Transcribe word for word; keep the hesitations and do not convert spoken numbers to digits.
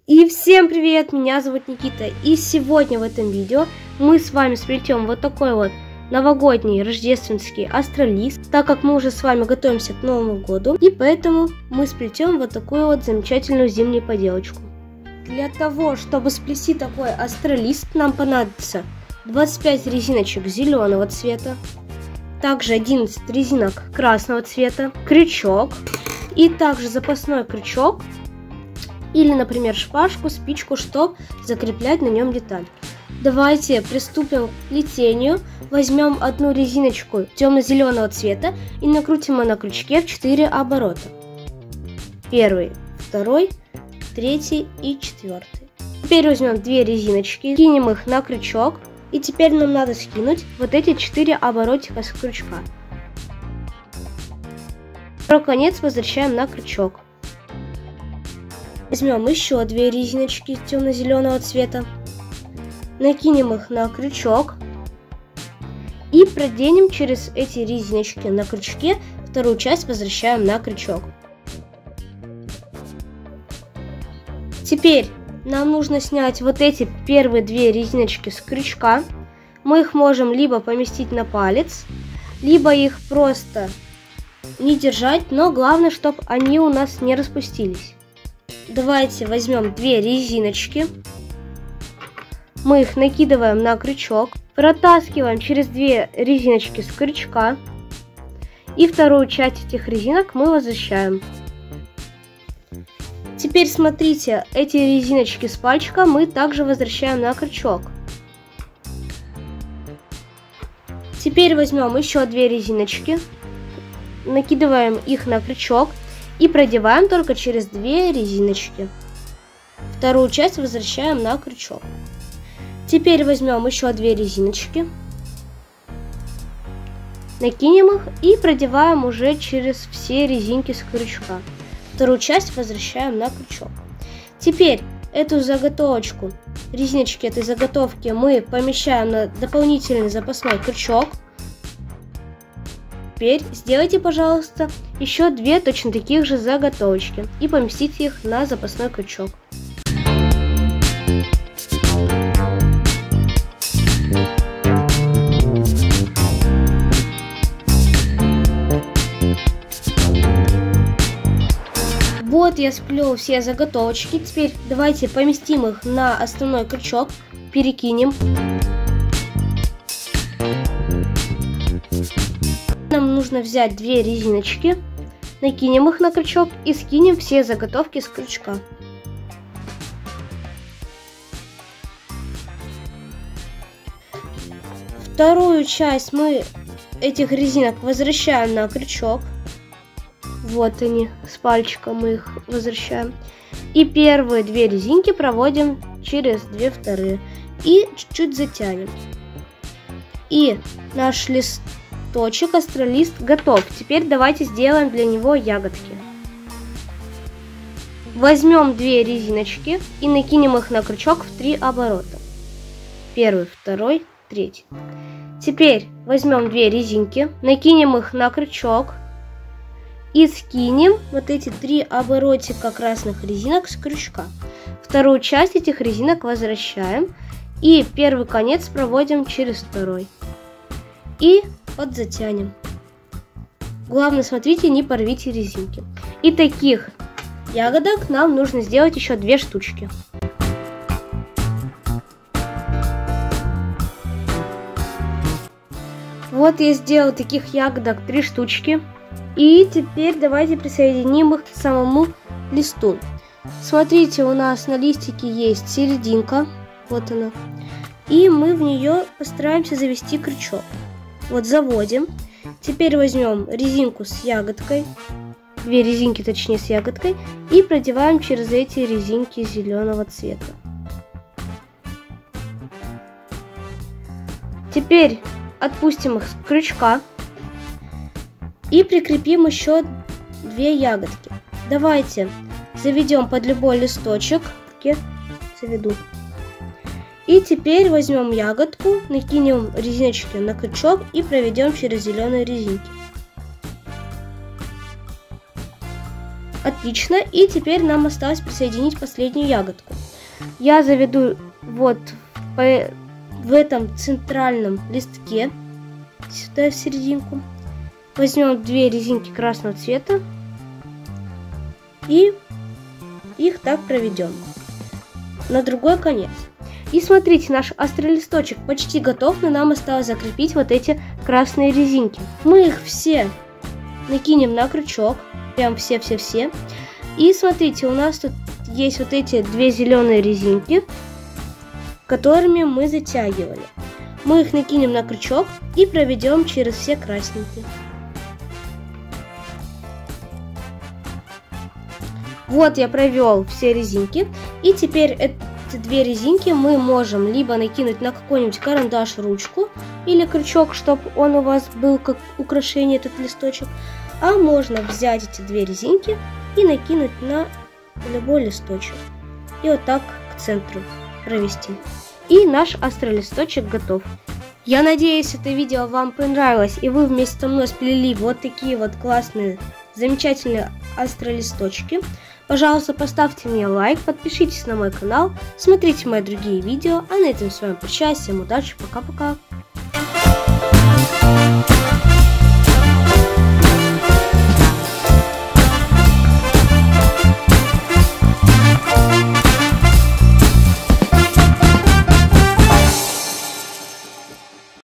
И всем привет, меня зовут Никита, и сегодня в этом видео мы с вами сплетем вот такой вот новогодний рождественский астролист, так как мы уже с вами готовимся к Новому году, и поэтому мы сплетем вот такую вот замечательную зимнюю поделочку. Для того, чтобы сплести такой астролист, нам понадобится двадцать пять резиночек зеленого цвета, также одиннадцать резинок красного цвета, крючок и также запасной крючок, или, например, шпажку, спичку, чтобы закреплять на нем деталь. Давайте приступим к плетению. Возьмем одну резиночку темно-зеленого цвета и накрутим ее на крючке в четыре оборота. Первый, второй, третий и четвертый. Теперь возьмем две резиночки, кинем их на крючок. И теперь нам надо скинуть вот эти четыре оборотика с крючка. Второй конец возвращаем на крючок. Возьмем еще две резиночки темно-зеленого цвета, накинем их на крючок и проденем через эти резиночки на крючке. Вторую часть возвращаем на крючок. Теперь нам нужно снять вот эти первые две резиночки с крючка. Мы их можем либо поместить на палец, либо их просто не держать, но главное, чтобы они у нас не распустились. Давайте возьмем две резиночки, мы их накидываем на крючок, протаскиваем через две резиночки с крючка и вторую часть этих резинок мы возвращаем. Теперь смотрите, эти резиночки с пальчика мы также возвращаем на крючок. Теперь возьмем еще две резиночки, накидываем их на крючок и продеваем только через две резиночки. Вторую часть возвращаем на крючок. Теперь возьмем еще две резиночки, накинем их и продеваем уже через все резинки с крючка. Вторую часть возвращаем на крючок. Теперь эту заготовочку, резиночки этой заготовки мы помещаем на дополнительный запасной крючок. Теперь сделайте, пожалуйста, еще две точно таких же заготовочки и поместите их на запасной крючок. Вот я сплел все заготовочки. Теперь давайте поместим их на основной крючок, перекинем. Нам нужно взять две резиночки, накинем их на крючок и скинем все заготовки с крючка. Вторую часть мы этих резинок возвращаем на крючок. Вот они, с пальчиком мы их возвращаем. И первые две резинки проводим через две вторые. И чуть-чуть затянем. И наш листочек, астролист, готов. Теперь давайте сделаем для него ягодки. Возьмем две резиночки и накинем их на крючок в три оборота. Первый, второй, третий. Теперь возьмем две резинки, накинем их на крючок и скинем вот эти три оборотика красных резинок с крючка. Вторую часть этих резинок возвращаем и первый конец проводим через второй. И подзатянем. Главное, смотрите, не порвите резинки. И таких ягодок нам нужно сделать еще две штучки. Вот я сделал таких ягодок три штучки. И теперь давайте присоединим их к самому листу. Смотрите, у нас на листике есть серединка. Вот она. И мы в нее постараемся завести крючок. Вот заводим. Теперь возьмем резинку с ягодкой. Две резинки, точнее, с ягодкой. И продеваем через эти резинки зеленого цвета. Теперь отпустим их с крючка. И прикрепим еще две ягодки. Давайте заведем под любой листочек. Заведу. И теперь возьмем ягодку, накинем резиночки на крючок и проведем через зеленые резинки. Отлично. И теперь нам осталось присоединить последнюю ягодку. Я заведу вот по, в этом центральном листке сюда в серединку. Возьмем две резинки красного цвета и их так проведем на другой конец. И смотрите, наш астролисточек почти готов, но нам осталось закрепить вот эти красные резинки. Мы их все накинем на крючок, прям все-все-все. И смотрите, у нас тут есть вот эти две зеленые резинки, которыми мы затягивали. Мы их накинем на крючок и проведем через все красненькие. Вот я провел все резинки, и теперь эти две резинки мы можем либо накинуть на какой-нибудь карандаш, ручку или крючок, чтобы он у вас был как украшение, этот листочек, а можно взять эти две резинки и накинуть на любой листочек и вот так к центру провести. И наш астролисточек готов. Я надеюсь, это видео вам понравилось, и вы вместе со мной сплели вот такие вот классные, замечательные астролисточки. Пожалуйста, поставьте мне лайк, подпишитесь на мой канал, смотрите мои другие видео. А на этом с вами прощаюсь, всем удачи, пока-пока.